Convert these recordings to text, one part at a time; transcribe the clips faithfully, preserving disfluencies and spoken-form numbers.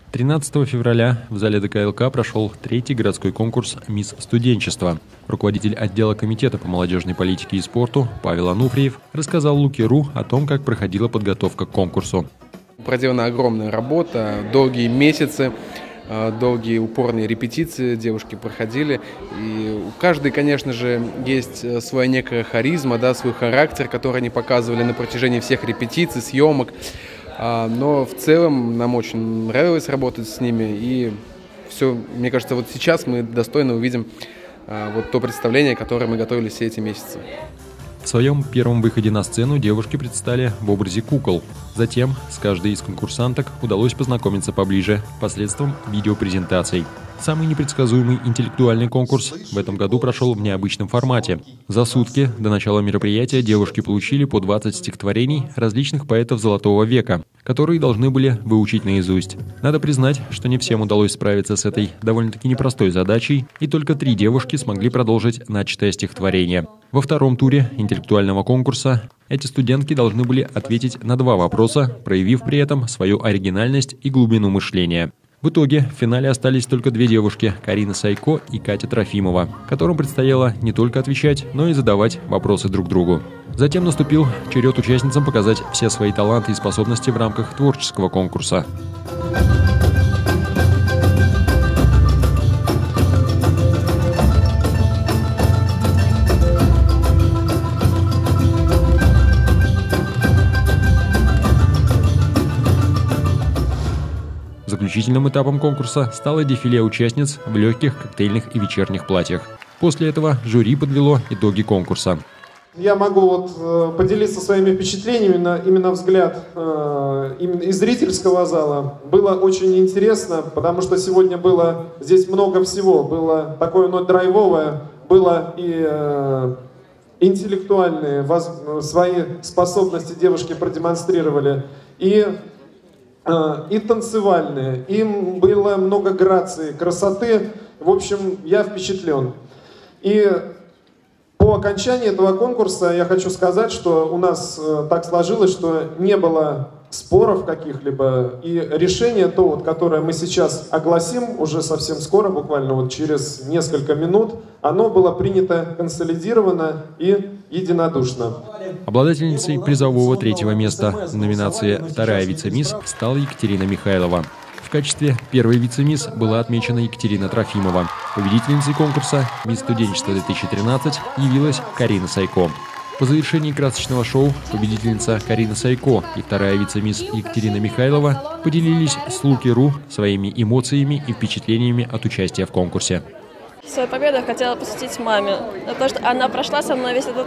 тринадцатого февраля в зале Дэ Ка Эл Ка прошел третий городской конкурс «Мисс Студенчество». Руководитель отдела комитета по молодежной политике и спорту Павел Ануфриев рассказал Луки.ру о том, как проходила подготовка к конкурсу. Проделана огромная работа, долгие месяцы, долгие упорные репетиции девушки проходили. И у каждой, конечно же, есть своя некая харизма, да, свой характер, который они показывали на протяжении всех репетиций, съемок. Но в целом нам очень нравилось работать с ними, и все, мне кажется, вот сейчас мы достойно увидим вот то представление, которое мы готовили все эти месяцы. В своем первом выходе на сцену девушки предстали в образе кукол. Затем с каждой из конкурсанток удалось познакомиться поближе посредством видеопрезентаций. Самый непредсказуемый интеллектуальный конкурс в этом году прошел в необычном формате. За сутки до начала мероприятия девушки получили по двадцать стихотворений различных поэтов Золотого века, которые должны были выучить наизусть. Надо признать, что не всем удалось справиться с этой довольно-таки непростой задачей, и только три девушки смогли продолжить начатое стихотворение. Во втором туре интеллектуального конкурса эти студентки должны были ответить на два вопроса, проявив при этом свою оригинальность и глубину мышления. В итоге в финале остались только две девушки – Карина Сайко и Катя Трофимова, которым предстояло не только отвечать, но и задавать вопросы друг другу. Затем наступил черед участницам показать все свои таланты и способности в рамках творческого конкурса. Заключительным этапом конкурса стало дефиле участниц в легких коктейльных и вечерних платьях. После этого жюри подвело итоги конкурса. Я могу вот, э, поделиться своими впечатлениями, на именно взгляд э, именно из зрительского зала. Было очень интересно, потому что сегодня было здесь много всего. Было такое, ну, драйвовое, было и э, интеллектуальные, воз, свои способности девушки продемонстрировали, и и танцевальные, им было много грации, красоты. В общем, я впечатлен. И по окончании этого конкурса я хочу сказать, что у нас так сложилось, что не было споров каких-либо, и решение то, вот, которое мы сейчас огласим уже совсем скоро, буквально вот через несколько минут, оно было принято консолидированно и единодушно. Обладательницей призового третьего места в номинации «Вторая вице-мисс» стала Екатерина Михайлова. В качестве первой вице-мисс была отмечена Екатерина Трофимова. Победительницей конкурса «Мисс Студенчество-две тысячи тринадцать» явилась Карина Сайко. По завершении красочного шоу победительница Карина Сайко и вторая вице-мисс Екатерина Михайлова поделились с Луки.ру своими эмоциями и впечатлениями от участия в конкурсе. Свою победу я хотела посвятить маме. За то, что она прошла со мной весь этот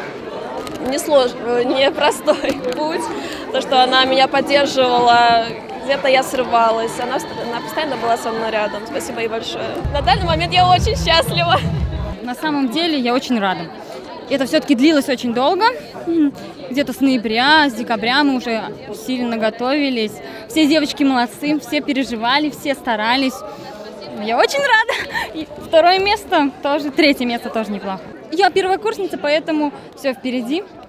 несложный, непростой путь. То, что она меня поддерживала, где-то я срывалась. Она, она постоянно была со мной рядом. Спасибо ей большое. На данный момент я очень счастлива. На самом деле я очень рада. Это все-таки длилось очень долго. Где-то с ноября, с декабря мы уже усиленно готовились. Все девочки молодцы, все переживали, все старались. Я очень рада. И второе место тоже, третье место тоже неплохо. Я первокурсница, поэтому все впереди.